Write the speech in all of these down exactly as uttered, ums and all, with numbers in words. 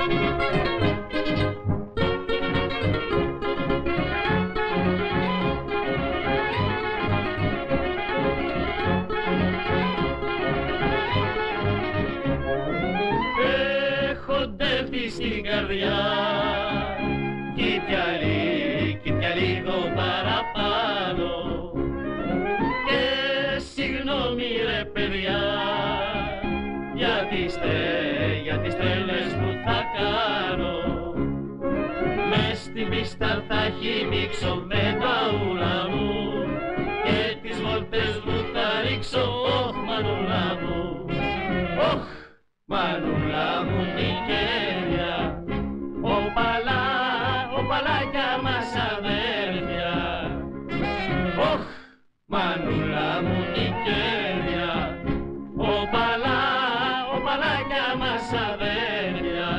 Στην καρδιά κι πια λίγο, κι πια λίγο παραπάνω. Και συγγνώμη ρε παιδιά για τις, για τις τρέλες που θα κάνω. Μες στην πίστα θα χυμίξω με τα ούλα μου και τις βόλτες μου θα ρίξω. Ωχ μανούλα μου, ωχ μανούλα μου την κέρια. Οπαλά, οπαλάκια μας αδέρφια. Ωχ μανούλα μου την κέρια. Οπαλά, οπαλάκια μας αδέρφια.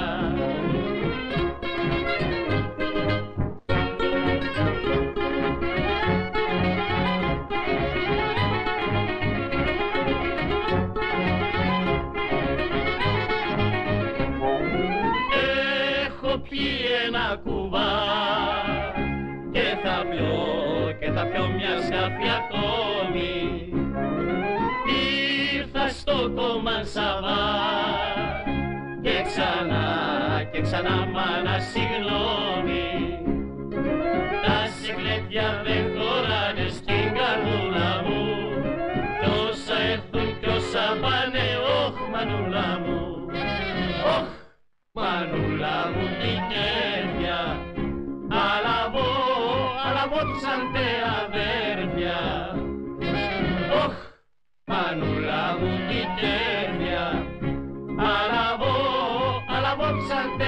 Πιει ένα κουβά και θα πιω, και θα πιω μια σκάφη ακόμη. Ήρθα στο Κομανσαβά και ξανά, και ξανά μάνα συγγνώμη. Τα συγκλέτια δεν χωράνε στην καρδούλα μου κι όσα έρθουν κι όσα πάνε. Ωχ μανούλα μου, ωχ μανούλα μου την κέρδια. Αλαβώ, αλαβώ σαν τε αδέρφια. Ωχ μανούλα μου την κέρδια. Αλαβώ, αλαβώ σαν τε